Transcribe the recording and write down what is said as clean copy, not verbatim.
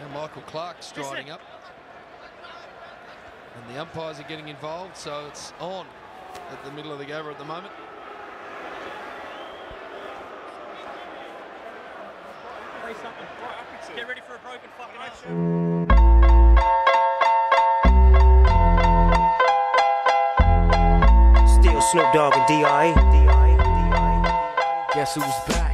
Michael Clarke striding up. And the umpires are getting involved, so it's on at the middle of the over at the moment. Play something. Get ready for a broken fucking action. Still Snoop Dogg and D.I. Guess who's back?